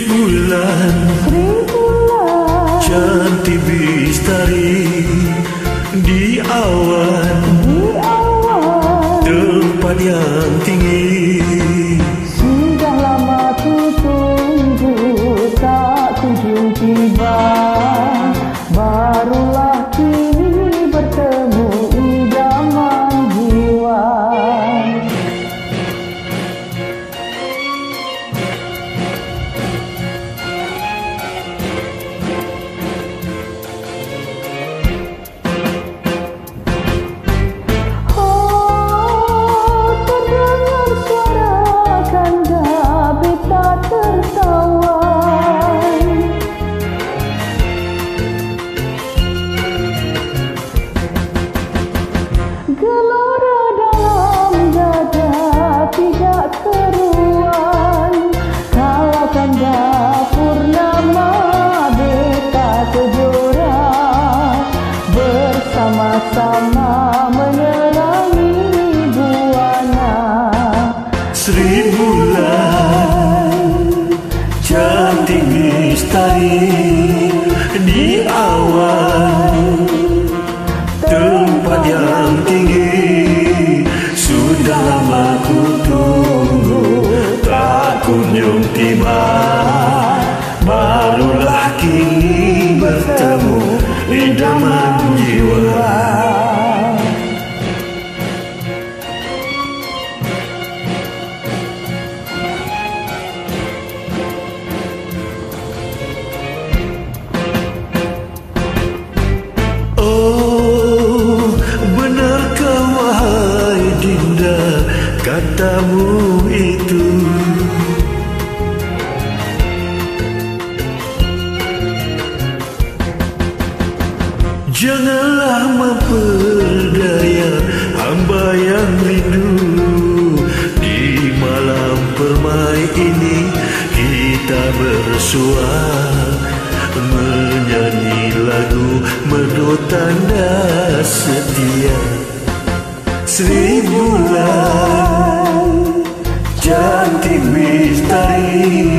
bulan, cantik bistari di awan, tempat yang tinggi. Sudah lama ku tunggu, tak kunjung tiba. Barulah kini bertemu idaman jiwa. Gelora dalam dada tidak keruan. Kalau kanda purnama beta kejora, bersama-sama menerangi buana. Sri bulan, cantik bistari di awan, tempat yang tinggi. Sudah lama ku tunggu, tak kunjung tiba. Barulah kini bertemu idaman jiwa. Katamu itu janganlah memperdaya hamba yang rindu. Di malam permai ini kita bersua, menyanyi lagu merdu tanda setia. Sri bulan, cantik bistari